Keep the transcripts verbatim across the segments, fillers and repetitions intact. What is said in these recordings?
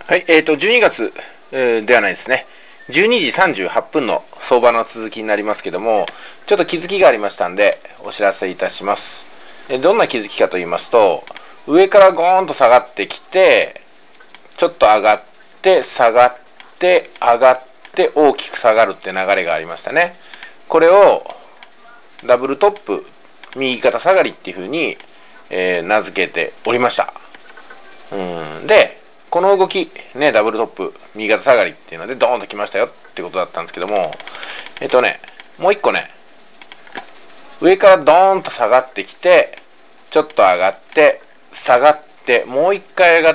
はい、えーと、じゅうにがつ、えー、ではないですね。じゅうにじさんじゅうはっぷんの相場の続きになりますけども、ちょっと気づきがありましたんで、お知らせいたします。えー、どんな気づきかと言いますと、上からゴーンと下がってきて、ちょっと上がって、下がって、上がって、大きく下がるって流れがありましたね。これを、ダブルトップ、右肩下がりっていうふうに、えー、名付けておりました。うんで、この動き、ね、ダブルトップ、右肩下がりっていうので、ドーンときましたよってことだったんですけども、えっとね、もう一個ね、上からドーンと下がってきて、ちょっと上がって、下がって、もう一回上がって、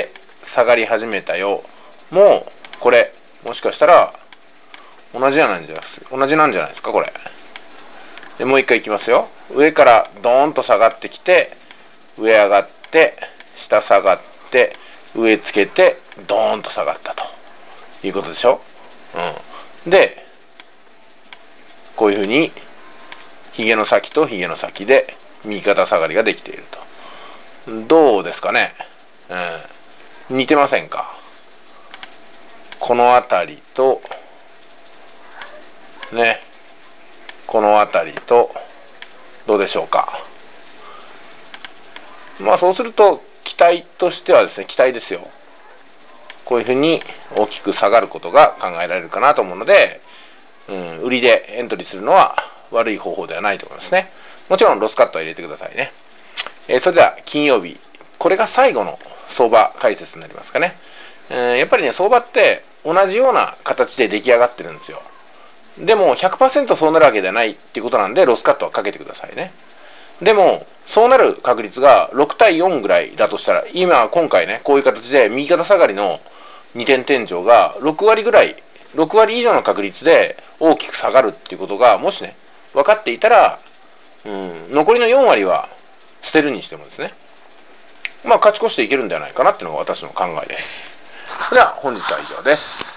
下がり始めたよ。もう、これ、もしかしたら、同じじゃないんじゃないですか。同じなんじゃないですか、これ。で、もう一回いきますよ。上からドーンと下がってきて、上上がって、下下がって、上つけてドーンと下がったということでしょ。うん、でこういうふうにひげの先とひげの先で右肩下がりができていると。どうですかね、うん、似てませんか。この辺りとね、この辺りとどうでしょうか。まあそうすると期待としてはですね、期待ですよ。こういうふうに大きく下がることが考えられるかなと思うので、うん、売りでエントリーするのは悪い方法ではないと思いますね。もちろんロスカットは入れてくださいね。えー、それでは金曜日、これが最後の相場解説になりますかね。えー、やっぱりね、相場って同じような形で出来上がってるんですよ。でも ひゃくパーセント そうなるわけではないっていうことなんで、ロスカットはかけてくださいね。でもそうなる確率がろくたいよんぐらいだとしたら、今今回ね、こういう形で右肩下がりのにてん天井がろくわりぐらい、ろくわり以上の確率で大きく下がるっていうことがもしね分かっていたら、うん、残りのよんわりは捨てるにしてもですね、まあ勝ち越していけるんではないかなっていうのが私の考えです。それでは本日は以上です。